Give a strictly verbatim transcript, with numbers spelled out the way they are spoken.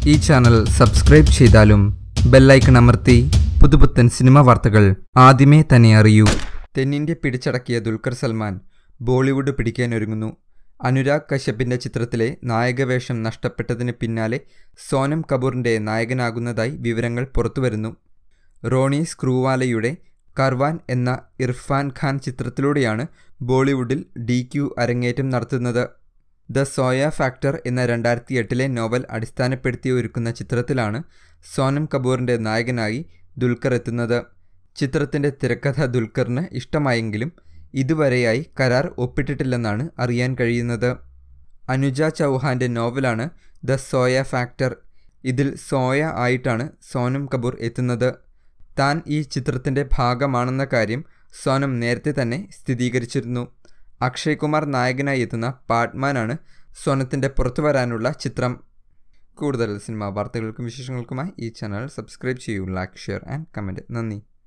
ഈ channel subscribe ചെയ്താലും bell icon അമർത്തി പുതുപുത്തൻ സിനിമ വാർത്തകൾ ആദ്യമേ തന്നെ അറിയൂ. തെന്നിന്ത്യ പിടിച്ചടക്കിയ ദുൽഖർ സൽമാൻ ബോളിവുഡ് പിടിക്കാനൊരുങ്ങുന്നു. അനുരാഗ് കശ്യപിൻ്റെ ചിത്രത്തിലെ നായകവേഷം നഷ്ടപ്പെട്ടതിന് പിന്നാലെ സോനം കപൂറിൻ്റെ നായകനാകുന്നതായി വിവരങ്ങൾ പുറത്തുവരുന്നു. റോണി സ്ക്രൂവാലയുടെ കർവാൻ എന്ന ഇർഫാൻ ഖാൻ ചിത്രത്തിലൂടെയാണ് ബോളിവുഡിൽ ഡി ക്യു അരങ്ങേറ്റം നടത്തുന്നത്. ദ സോയ ഫാക്ടർ എന്ന രണ്ടായിരത്തി എട്ടിലെ നോവൽ അടിസ്ഥാനപ്പെടുത്തി ഒരുക്കുന്ന ചിത്രത്തിലാണ് സോനം കപൂറിൻ്റെ നായകനായി ദുൽഖർ എത്തുന്നത്. ചിത്രത്തിൻ്റെ തിരക്കഥ ദുൽഖറിന് ഇഷ്ടമായെങ്കിലും ഇതുവരെയായി കരാർ ഒപ്പിട്ടിട്ടില്ലെന്നാണ് അറിയാൻ കഴിയുന്നത്. അനുജ ചൗഹാൻ്റെ നോവലാണ് ദ സോയ ഫാക്ടർ. ഇതിൽ സോയ ആയിട്ടാണ് സോനം കപൂർ എത്തുന്നത്. താൻ ഈ ചിത്രത്തിൻ്റെ ഭാഗമാണെന്ന കാര്യം സോനം നേരത്തെ തന്നെ സ്ഥിരീകരിച്ചിരുന്നു. അക്ഷയ് കുമാർ നായകനായി എത്തുന്ന പാട്ട്മാനാണ് സോനത്തിൻ്റെ പുറത്തു വരാനുള്ള ചിത്രം. കൂടുതൽ സിനിമാ വാർത്തകൾക്കും വിശേഷങ്ങൾക്കുമായി ഈ ചാനൽ സബ്സ്ക്രൈബ് ചെയ്യൂ. Like, share and comment. നന്ദി.